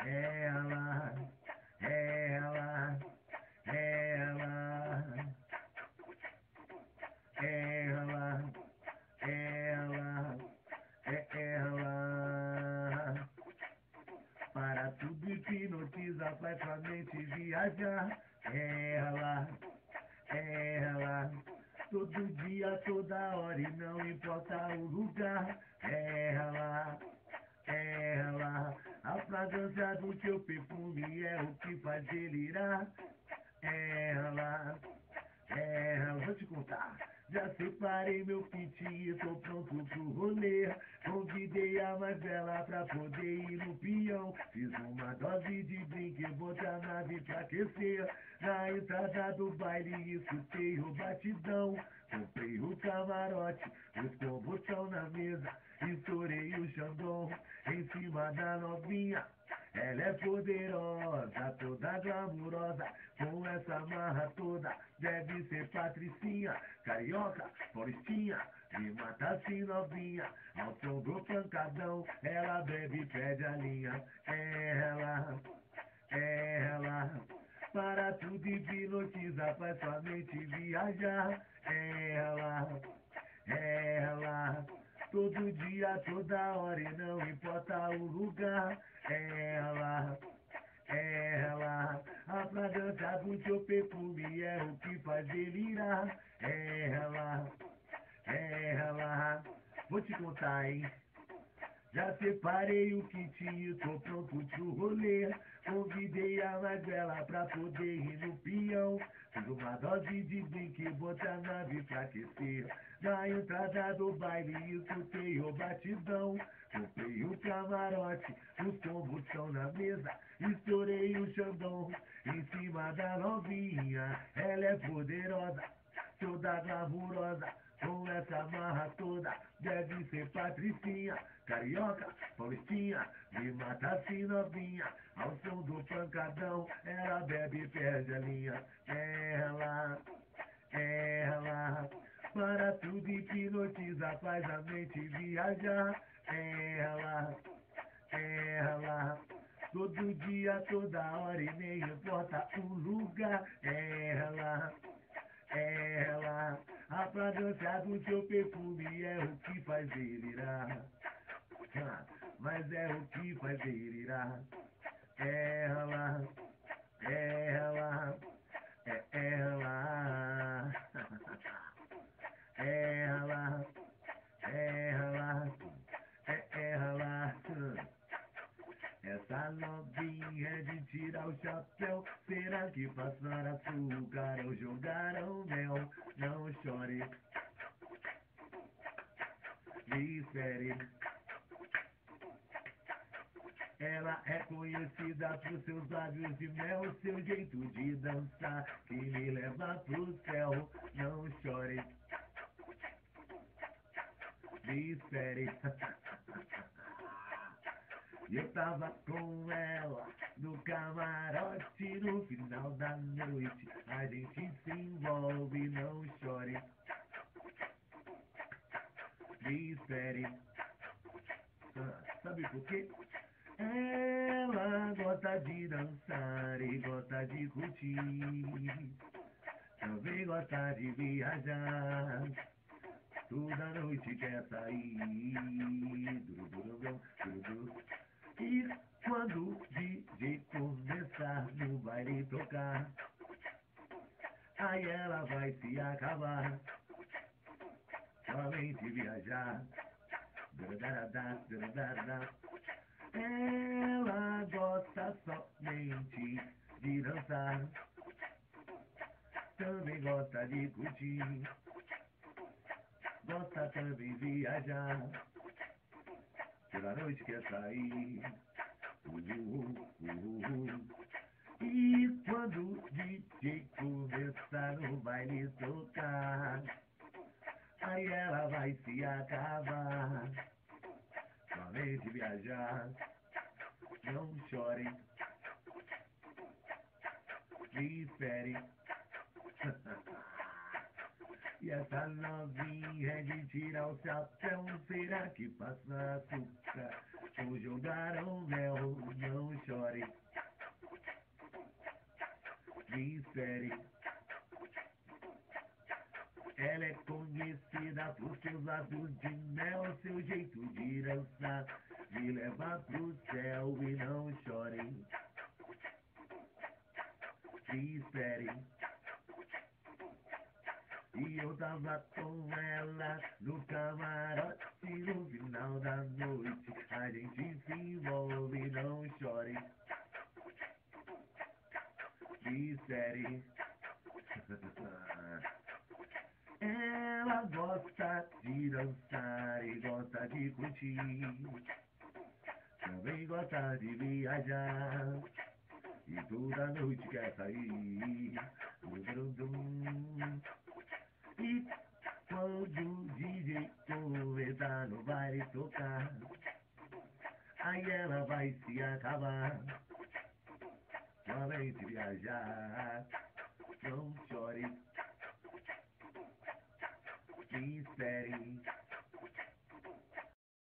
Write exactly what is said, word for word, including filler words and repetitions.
ela, ela, ela, ela, ela, é ela. Para tudo hipnotiza, faz sua mente viajar. Ela, ela, todo dia, toda hora e não importa o lugar. Ela, ela, a fragrância do seu perfume é o que faz delirar. Ela, ela, vou te contar. Já separei meu kit e tô pronto pro rolê. Convidei a mais bela pra poder ir no peão. Fiz uma dose de drink, botei a nave pra aquecer. Na entrada do baile escutei o batidão. Comprei o camarote, os combos tão na mesa. Estourei o Xandão em cima da novinha. Ela é poderosa, toda glamurosa, com essa marra toda, deve ser patricinha, carioca, paulistinha, me mata assim novinha, ao som do pancadão, ela bebe e pede a linha, ela, ela, para tudo hipnotiza, faz sua mente viajar, ela, ela, todo dia, toda hora e não importa o lugar. Ela, ela, a fragrância do seu perfume é o que faz delirar. Ela, ela, vou te contar, hein? Já separei o kit e tô pronto pro rolê. Convidei a mais bela pra poder ir no peão. Fiz uma dose de drink, botei a nave pra aquecer. Na entrada do baile escutei o batidão. Comprei o camarote, os combos estão na mesa. Estourei o Xandão em cima da novinha. Ela é poderosa, toda glamurosa, com essa marra toda, deve ser patricinha, carioca, paulistinha, me mata assim novinha, ao som do pancadão, ela bebe e perde a linha, ela, ela, para tudo hipnotiza, faz a mente viajar, ela, ela, todo dia, toda hora e nem importa o lugar, ela, ela, a fragrância do seu perfume é o que faz delirar. Ah, mas é o que faz delirar. Ela, ela, é ela. Ela, ela, é ela. Essa novinha é de tirar o chapéu. Será que passaram açúcar ou jogaram mel? Não chore, me espere. Ela é conhecida por seus lábios de mel, seu jeito de dançar que me leva pro céu. Não chore, me espere. E eu tava com ela no camarote, no final da noite a gente se envolve, não chore, me espere. Ah, sabe por quê? Ela gosta de dançar e gosta de curtir, também gosta de viajar, toda noite quer sair, duru, duru, duru, duru. E quando o D J começar no baile tocar, aí ela vai se acabar, somente viajar. Daradá, daradá. Ela gosta somente de dançar, também gosta de curtir, gosta também de viajar, toda noite quer sair. Uh, uh, uh. E quando o D J começar no baile tocar, aí ela vai se acabar, somente viajar. Não chore, me espere. E essa novinha é de tirar o chapéu. Será que passa açúcar ou jogaram mel? Não chore, lábios de mel, seu jeito de dançar me leva pro céu e não chore, se espere. E eu tava com ela no camarote, no final da noite a gente se envolve, não chore, se espere. Ela gosta de dançar e gosta de curtir, também gosta de viajar e toda noite quer sair. Dum, dum, dum. E quando o D J começar no baile tocar, aí ela vai se acabar, somente viajar. Não chore, se espere.